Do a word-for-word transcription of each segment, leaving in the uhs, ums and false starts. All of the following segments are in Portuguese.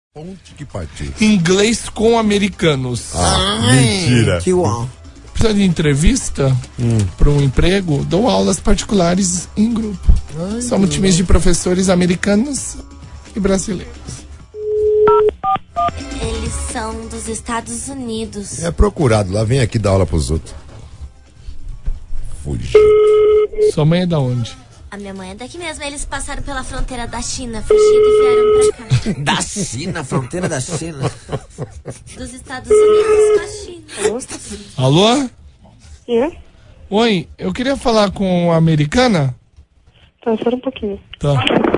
Onde que partiu? Inglês com americanos. Ah, Ai, mentira. Que uau. Precisa de entrevista hum. para um emprego? Dou aulas particulares em grupo. Ai, Somos times de professores americanos e brasileiros. Eles são dos Estados Unidos. É procurado, lá vem aqui dar aula pros outros. Fugiu. Sua mãe é da onde? A minha mãe é daqui mesmo. Eles passaram pela fronteira da China, fugiram e vieram pra cá. Da China, fronteira da China. Dos Estados Unidos com a China. Alô? É? Oi, eu queria falar com a americana. Tá, espera um pouquinho. Tá.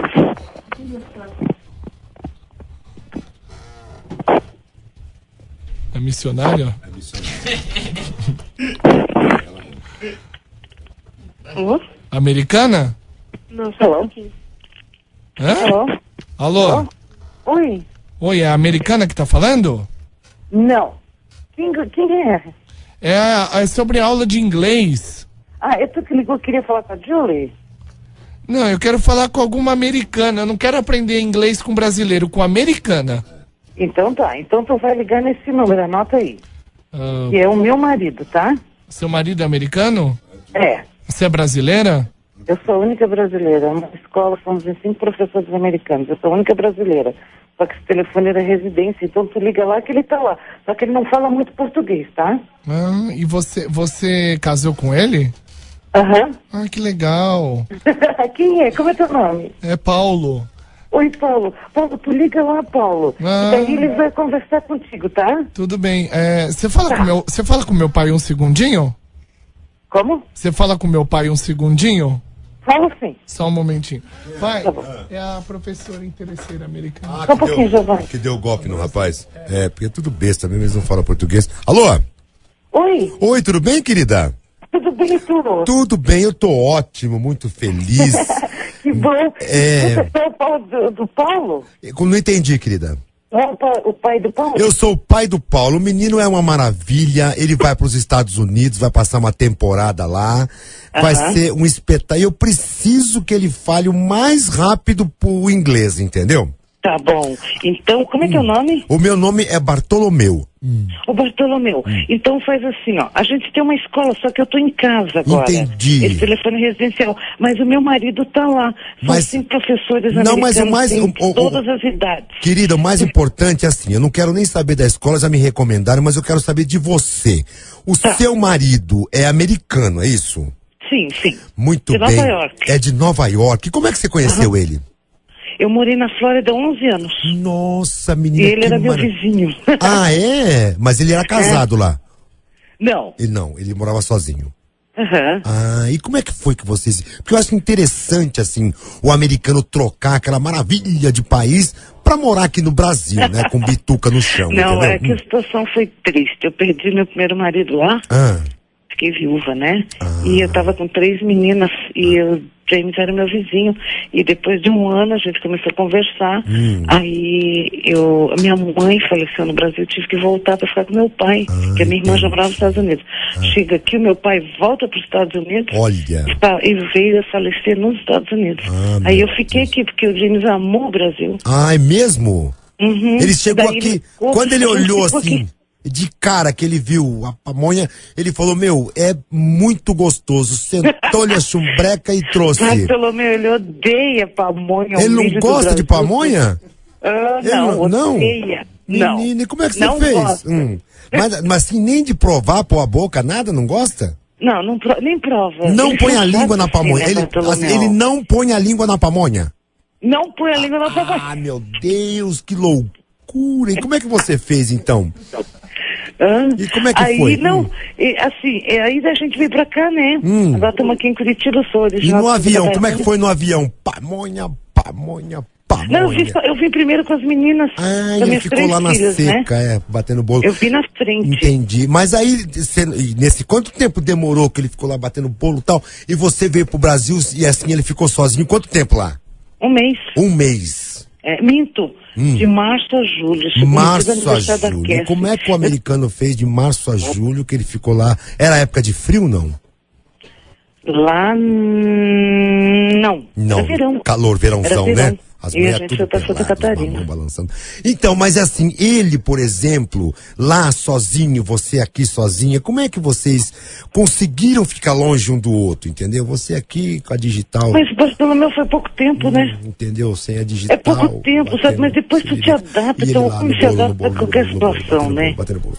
É missionária? É missionária. Alô? Americana? Não, espera um pouquinho. Hã? Alô? Alô? Alô? Oi? Oi, é a americana que tá falando? Não. Quem, quem é? É, é sobre aula de inglês. Ah, eu tô que ligou, queria falar com a Julie. Não, eu quero falar com alguma americana. Eu não quero aprender inglês com brasileiro, com americana. Então tá, então tu vai ligar nesse número, anota aí. Ah, Que é o meu marido, tá? seu marido é americano? É. Você é brasileira? Eu sou a única brasileira. Na escola somos em cinco professores americanos. Eu sou a única brasileira. Só que esse telefone era residência, então tu liga lá que ele tá lá. Só que ele não fala muito português, tá? Ah, e você, você casou com ele? Aham. Ah, que legal. Quem é? Como é teu nome? É Paulo. Oi, Paulo. Paulo, tu liga lá, Paulo. Ah. E daí ele vai conversar contigo, tá? Tudo bem. É, você fala Tá. com meu, você fala com meu pai um segundinho? Como? Você fala com meu pai um segundinho? Fala sim. Só um momentinho. Pai, Tá bom. é a professora interesseira americana. Ah, Só um que pouquinho, deu, Giovanni. que deu golpe no rapaz. É, porque é tudo besta mesmo, eles não falam português. Alô? Oi, Oi, tudo bem, querida? tudo bem, tu? Tudo bem, eu tô ótimo, muito feliz. Que bom. É. Você é o pai do, do Paulo? Eu não entendi, querida. É o pai, o pai do Paulo? Eu sou o pai do Paulo, o menino é uma maravilha, ele vai para os Estados Unidos, vai passar uma temporada lá, vai Aham. ser um espetáculo. Eu preciso que ele fale o mais rápido pro inglês, entendeu? Tá bom. Então, como é que é o nome? O meu nome é Bartolomeu. O Bartolomeu. Então faz assim, ó. A gente tem uma escola, só que eu tô em casa agora. Entendi. Esse telefone é residencial. Mas o meu marido tá lá. São Mas- cinco professores Não, mas o americanos, mais- tem o- o- todas as idades. Querida, o mais importante é assim, eu não quero nem saber da escola, já me recomendaram, mas eu quero saber de você. O Tá. seu marido é americano, é isso? Sim, sim. Muito De bem. Nova York. É de Nova York. Como é que você conheceu ele? Eu morei na Flórida há onze anos. Nossa, E menina, ele que era meu mara- vizinho. Ah, é? Mas ele era casado lá. Não. Ele não, ele morava sozinho. Aham. Ah, e como é que foi que vocês... Porque eu acho interessante, assim, o americano trocar aquela maravilha de país pra morar aqui no Brasil, né? Com bituca no chão, Não, entendeu? é que a situação foi triste. Eu perdi meu primeiro marido lá. Ah, Fiquei viúva, né? E eu tava com três meninas e o James era meu vizinho. E depois de um ano a gente começou a conversar. Hum. Aí eu, a minha mãe faleceu no Brasil, tive que voltar para ficar com meu pai, Ah, que a minha irmã já entendi. morava nos Estados Unidos. Chega aqui, o meu pai volta para os Estados Unidos. olha... e pa- E veio a falecer nos Estados Unidos. Ah, Aí meu eu fiquei Deus. aqui porque o James amou o Brasil. Ah, é mesmo? Uhum. Ele chegou Daí aqui, ele ficou- quando ele a gente olhou ficou assim, aqui. de cara que ele viu a pamonha, ele falou, meu, é muito gostoso. Sentou-lhe a chumbreca e trouxe. Bartolomeu, ele odeia pamonha. Ele o não milho do gosta de Brasil. pamonha? Ah, Ele não, não? odeia. Não. Menina, e como é que você Não fez? gosta. Hum. Mas, mas assim, nem de provar, pôr a boca, nada, não gosta? Não, não pro- nem prova. Não Ele põe a sabe língua na assim, pamonha. né, Ele, Bartolomeu? ele não põe a língua na pamonha. Não põe a língua na pamonha. Ah, meu Deus, que loucura. E como é que você fez, então? Hã? E como é que aí, foi? não, Hum. e, assim, é, aí a gente veio pra cá, né? Hum. Agora estamos aqui em Curitiba, eu sou E original no de avião, Curitiba. como é que foi no avião? Pamonha, pamonha, pamonha. Não, eu, vi, eu vim primeiro com as meninas, Ah, com ele minhas ficou três lá na filhas, seca, né? é, batendo bolo. Eu vi na frente. Entendi. Mas aí, cê- e nesse quanto tempo demorou que ele ficou lá batendo bolo e tal? E você veio pro Brasil e assim ele ficou sozinho? Quanto tempo lá? Um mês. Um mês. É, minto. De março a julho. Chegou no dia do Março a aniversário da julho. E Cassie. como é que o americano fez de março a julho que ele ficou lá? Era época de frio, não? Lá, hum, não. Não. Era verão. Calor, verãozão, Era verão. né? As E a mulheres gente tudo foi pra Santa pelado, os Catarina. mamão balançando. Então, mas assim, ele, por exemplo, lá sozinho, você aqui sozinha, como é que vocês conseguiram ficar longe um do outro, entendeu? Você aqui com a digital. Mas Bartolomeu foi pouco tempo, né? Entendeu? Sem a digital. É pouco tempo, sabe? Mas depois tu te adapta, então como se adapta a qualquer situação, né?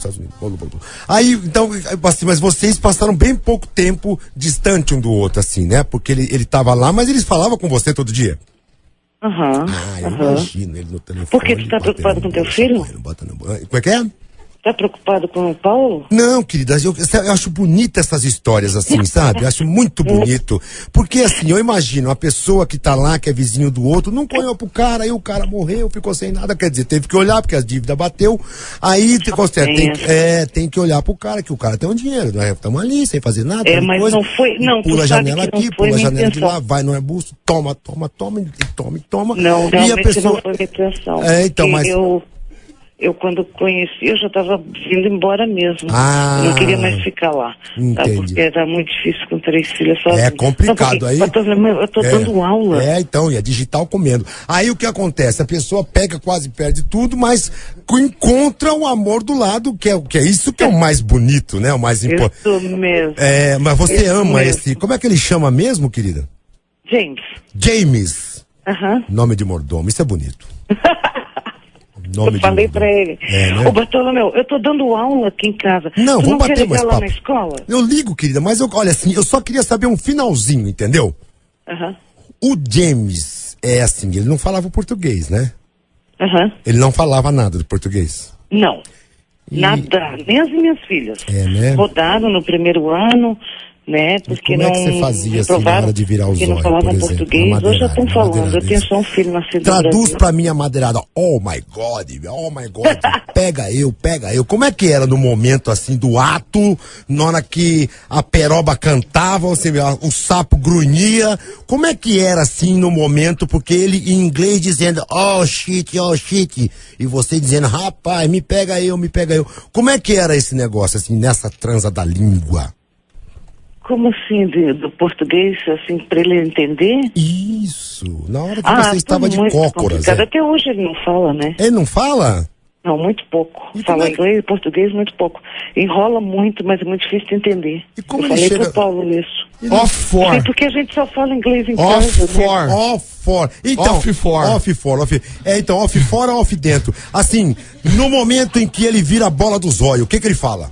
Aí, então, assim, mas vocês passaram bem pouco tempo distante um do outro, assim, né? Porque ele, ele tava lá, mas eles falavam com você todo dia. Aham. Ah, eu aham. imagino ele no telefone. Por que tu tá batendo preocupado no com teu bolso, filho? apanhando, batendo no bolso. Como é que é? Tá preocupado com o Paulo? Não, queridas, eu, eu acho bonita essas histórias assim, sabe? Eu acho muito bonito. Porque assim, eu imagino, a pessoa que tá lá, que é vizinho do outro, não olhou pro cara, aí o cara morreu, ficou sem nada, quer dizer, teve que olhar porque a dívida bateu. Aí tem, tem, é, tem que olhar pro cara, que o cara tem um dinheiro, nós estamos ali, sem fazer nada. É, mas coisa, não foi, não, tu pula a sabe janela que não aqui, foi pula a minha janela de intenção. lá, vai no arbusto, toma, toma, toma, e toma, e toma. Não, e a realmente pessoa... não foi minha intenção. É, então, Porque mas... Eu, eu quando conheci, eu já estava vindo embora mesmo. Ah, eu não queria mais ficar lá. entendi. Tá? Porque era muito difícil com três filhas sozinhas. É complicado não, aí. Eu tô, eu tô é, dando aula. É, então, e é digital comendo. Aí o que acontece? A pessoa pega, quase perde tudo, mas encontra o amor do lado, que é, que é isso que é o mais bonito, né? O mais importante. Isso mesmo. É, mas você Isso ama mesmo. esse. Como é que ele chama mesmo, querida? James. James. Aham. Nome de mordomo, isso é bonito. Nome Eu falei de pra ele. É, né? Ô, Bartolomeu, eu tô dando aula aqui em casa. Não, tu vamos não bater quer mais ligar lá papo. na escola? Eu ligo, querida, mas eu, olha assim, eu só queria saber um finalzinho, entendeu? Aham. O James é assim, ele não falava português, né? Aham. Ele não falava nada de português. Não. E- Nada. Nem as minhas filhas. É, né? Rodaram no primeiro ano, né? Porque como é não. que você fazia, assim, na reprovaram hora de virar os porque não olhos, falavam por exemplo, português. na Hoje já estão madeirada, na falando. Eu madeirada, tenho isso. só um filho nascido no Traduz Brasil. pra mim a madeirada. Oh my God, oh my God, pega eu, pega eu. Como é que era no momento assim do ato, na hora que a peroba cantava, ou seja, o sapo grunhia? Como é que era assim no momento? Porque ele em inglês dizendo oh shit, oh shit, e você dizendo rapaz, me pega eu, me pega eu. Como é que era esse negócio assim, nessa transa da língua? Como assim, de- do português, assim, pra ele entender? Isso, na hora que Ah, você estava de muito cócoras. complicado. É. Até hoje ele não fala, né? Ele não fala? Não, muito pouco. E como Fala é que- inglês e português muito pouco. Enrola muito, mas é muito difícil de entender. E como Eu ele falei chega- pro Paulo isso. Off for. Sim, porque a gente só fala inglês em Off casa, né? for. Off for. Então, Off for. Off for, off. É, então, off fora, off dentro. Assim, no momento em que ele vira a bola do zóio, o que que ele fala?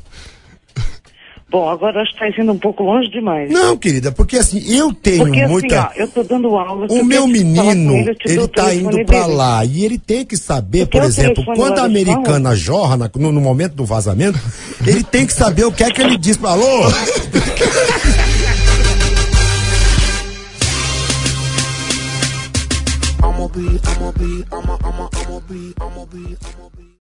Bom, agora acho que tá indo um pouco longe demais. Não, querida, porque assim, eu tenho Porque muita... assim, ó, eu tô dando aula. se O eu meu quero falar com menino, ele, eu te dou ele o tá telefone indo pra dele. lá e ele tem que saber, Tu por quer o exemplo, telefone quando lá a da escola? americana jorra na- no, no momento do vazamento, ele tem que saber o que é que ele diz pra... Alô? I'ma be, I'ma be, I'ma, I'ma, I'ma be, I'ma be, I'ma be.